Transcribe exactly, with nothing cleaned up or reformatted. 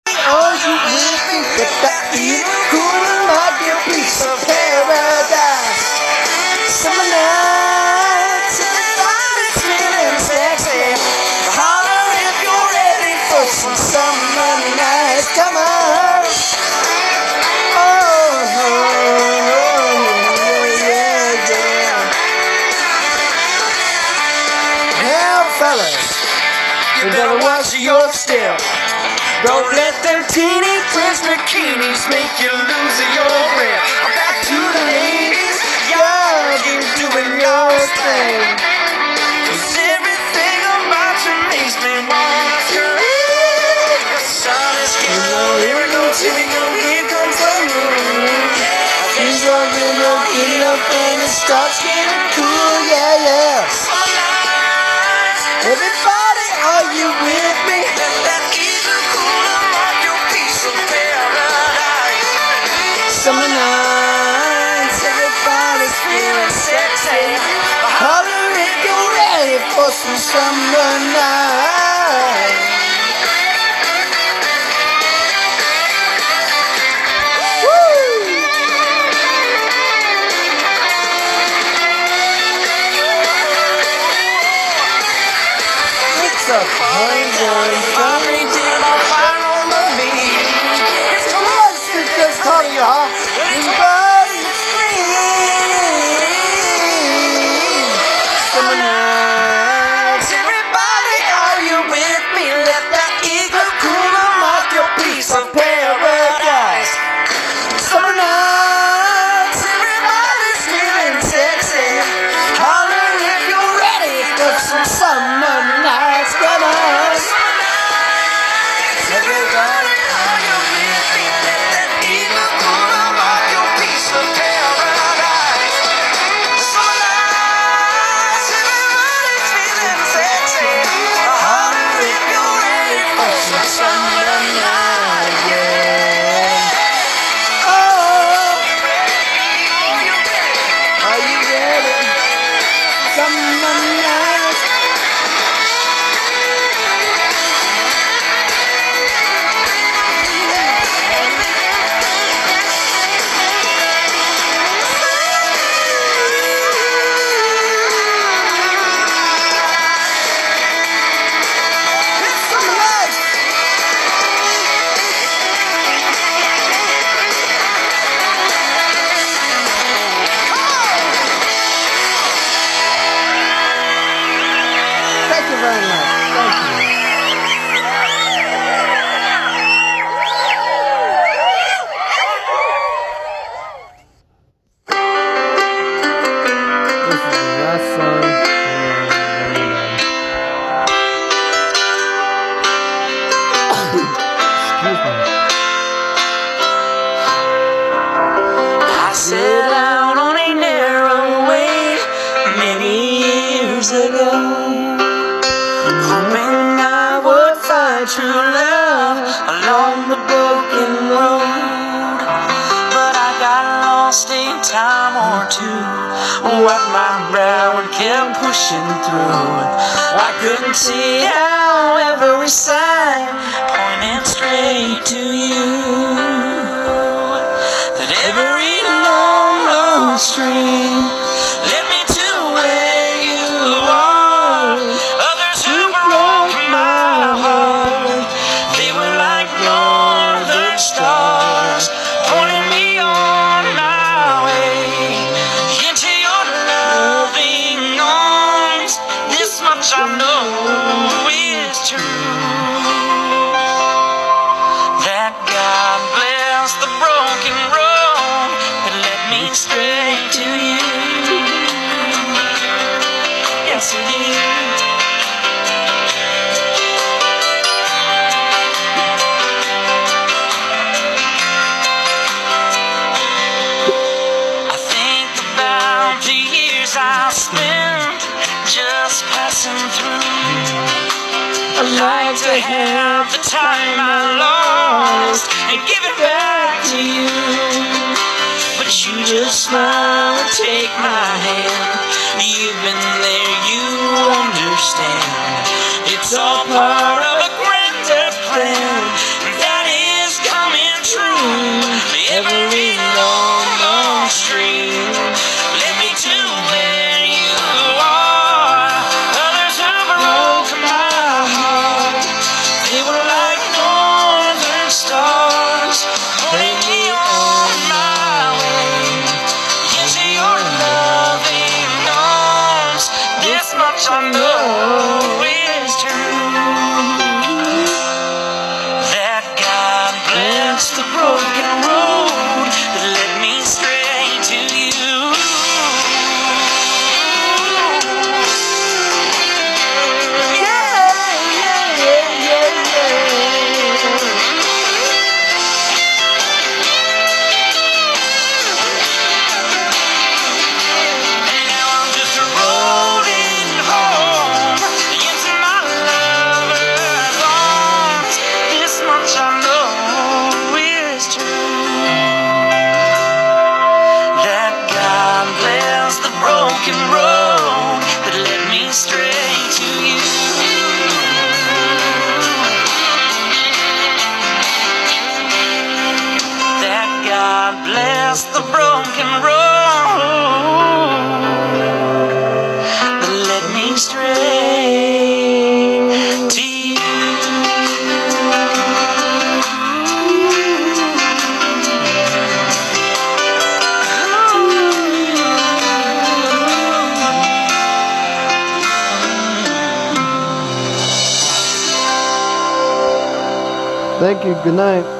Are you with me? But that evil cool like a piece of paradise. Summer nights, everybody's feeling sexy. Holler if you're ready for some summer nights. Come on. Oh, oh, oh yeah, yeah. Now, fellas, you better watch your step. Don't let them teeny twist bikinis make you lose your breath. Back to the ladies, y'all keep doing your thing. 'Cause everything about you makes me wanna scream. The sun is getting low, here we go, here we go, here comes the moon. Things are gonna get up and it starts getting cool, yeah, yeah. Everybody, are you with me? Summer nights, everybody's feeling sexy. Holler if you're ready for some summer nights. Woo! It's a hundred funny till I find on the beat. It's the lights that just calling you off. Everybody scream. Summer nights, everybody, are you with me? Let that eagle cool off your piece of paradise. Summer nights, everybody's feeling sexy. Holler if you're ready for some summer nights. Come on. Everybody, are you with me? Let that eagle cool off your piece of paradise. Summer nights, everybody's feeling sexy. Holler if you're ready for some summer night, yeah. Oh, are you ready? Summer night. Thank you very much. Thank you. This is the last song. Excuse me. I set out on a narrow way many years ago, hoping I would find true love along the broken road. But I got lost a time or two, wiped my brow and kept pushing through. I couldn't see how every sign pointed straight to you, that every long, long stream led me to where you are. Others who broke my heart, they were like northern stars, pointing me on my way into your loving arms. This much I know is true, that God bless the broken road that led me straight to you. Yes, it is. I think about the years I spent just passing through. I'd like to have the time I lost and give it back to you, but you just smile and take my hand. You've been there, you understand. It's all part of a grander plan that is broken road that led me straight to you. Thank you. Good night.